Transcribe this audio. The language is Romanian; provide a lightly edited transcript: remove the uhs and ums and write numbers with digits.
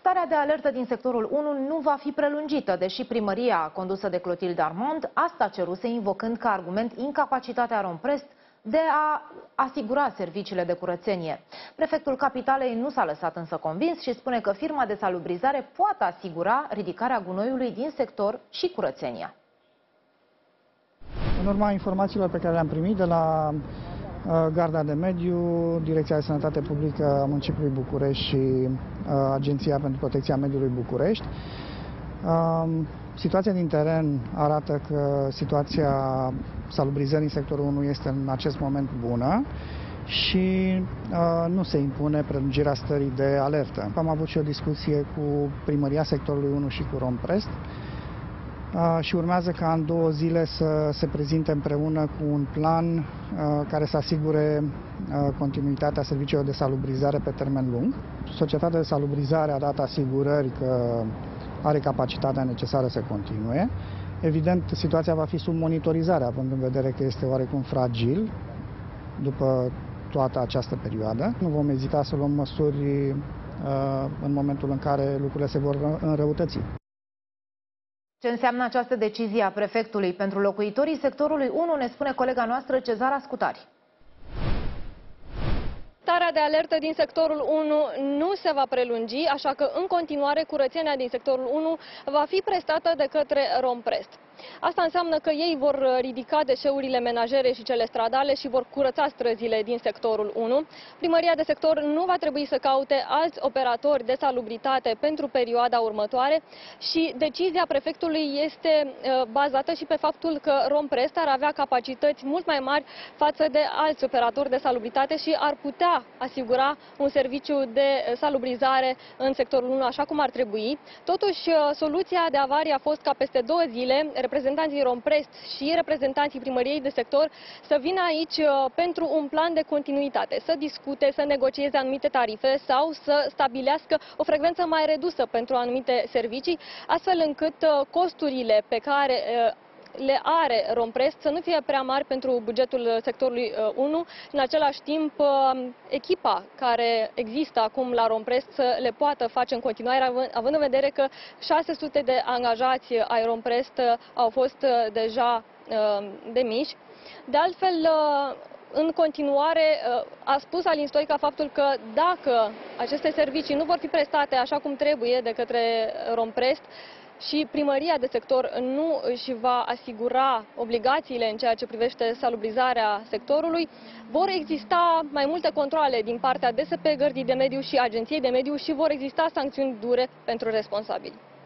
Starea de alertă din sectorul 1 nu va fi prelungită, deși primăria condusă de Clotilde Armand asta ceruse, invocând ca argument incapacitatea Romprest de a asigura serviciile de curățenie. Prefectul Capitalei nu s-a lăsat însă convins și spune că firma de salubrizare poate asigura ridicarea gunoiului din sector și curățenia. În urma informațiilor pe care le-am primit de la Garda de Mediu, Direcția de Sănătate Publică a Municipiului București și Agenția pentru Protecția Mediului București, situația din teren arată că situația salubrizării în sectorul 1 este în acest moment bună și nu se impune prelungirea stării de alertă. Am avut și o discuție cu primăria sectorului 1 și cu Romprest și urmează ca în 2 zile să se prezinte împreună cu un plan care să asigure continuitatea serviciilor de salubrizare pe termen lung. Societatea de salubrizare a dat asigurări că are capacitatea necesară să continue. Evident, situația va fi sub monitorizare, având în vedere că este oarecum fragil după toată această perioadă. Nu vom ezita să luăm măsuri în momentul în care lucrurile se vor înrăutăți. Ce înseamnă această decizie a prefectului pentru locuitorii sectorului 1, ne spune colega noastră Cezara Scutari. Starea de alertă din sectorul 1 nu se va prelungi, așa că în continuare curățenia din sectorul 1 va fi prestată de către Romprest. Asta înseamnă că ei vor ridica deșeurile menajere și cele stradale și vor curăța străzile din sectorul 1. Primăria de sector nu va trebui să caute alți operatori de salubritate pentru perioada următoare și decizia prefectului este bazată și pe faptul că Romprest ar avea capacități mult mai mari față de alți operatori de salubritate și ar putea asigura un serviciu de salubrizare în sectorul 1 așa cum ar trebui. Totuși, soluția de avarie a fost ca peste 2 zile reprezentanții Romprest și reprezentanții primăriei de sector să vină aici pentru un plan de continuitate, să discute, să negocieze anumite tarife sau să stabilească o frecvență mai redusă pentru anumite servicii, astfel încât costurile pe care le are Romprest să nu fie prea mari pentru bugetul sectorului 1. În același timp, echipa care există acum la Romprest să le poată face în continuare, având în vedere că 600 de angajați ai Romprest au fost deja demiși. De altfel, în continuare, a spus Alin Stoica faptul că dacă aceste servicii nu vor fi prestate așa cum trebuie de către Romprest, și primăria de sector nu își va asigura obligațiile în ceea ce privește salubrizarea sectorului, vor exista mai multe controale din partea DSP Gărdii de Mediu și Agenției de Mediu și vor exista sancțiuni dure pentru responsabili.